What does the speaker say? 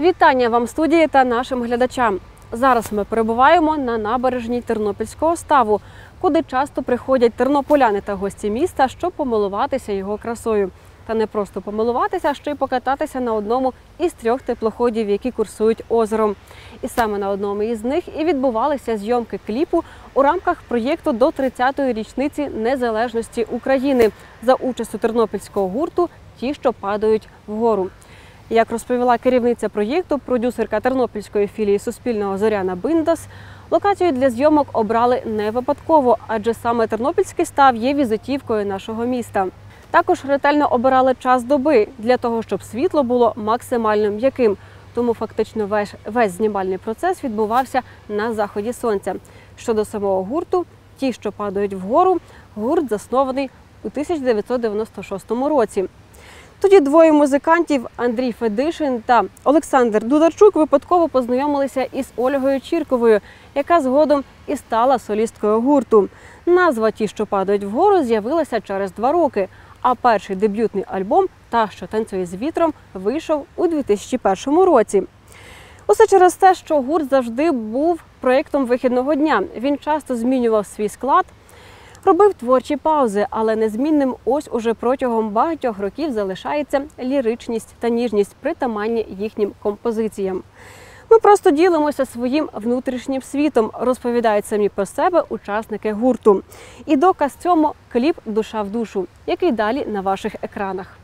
Вітання вам, студії та нашим глядачам. Зараз ми перебуваємо на набережній Тернопільського ставу, куди часто приходять тернополяни та гості міста, щоб помилуватися його красою. Та не просто помилуватися, а ще й покататися на одному із 3 теплоходів, які курсують озером. І саме на одному із них і відбувалися зйомки кліпу у рамках проєкту до 30-ї річниці незалежності України за участю тернопільського гурту «Ті, що падають вгору». Як розповіла керівниця проєкту, продюсерка тернопільської філії Суспільного Зоряна Биндас, локацію для зйомок обрали не випадково, адже саме Тернопільський став є візитівкою нашого міста. Також ретельно обирали час доби для того, щоб світло було максимально м'яким. Тому фактично весь знімальний процес відбувався на заході сонця. Щодо самого гурту «Ті, що падають вгору», гурт заснований у 1996 році. Тоді двоє музикантів Андрій Федишин та Олександр Дударчук випадково познайомилися із Ольгою Чірковою, яка згодом і стала солісткою гурту. Назва «Ті, що падають вгору» з'явилася через 2 роки, а перший дебютний альбом «Та, що танцює з вітром» вийшов у 2001 році. Усе через те, що гурт завжди був проєктом вихідного дня. Він часто змінював свій склад, робив творчі паузи, але незмінним ось уже протягом багатьох років залишається ліричність та ніжність, притаманні їхнім композиціям. Ми просто ділимося своїм внутрішнім світом, розповідають самі про себе учасники гурту. І доказ цьому – кліп «Душа в душу», який далі на ваших екранах.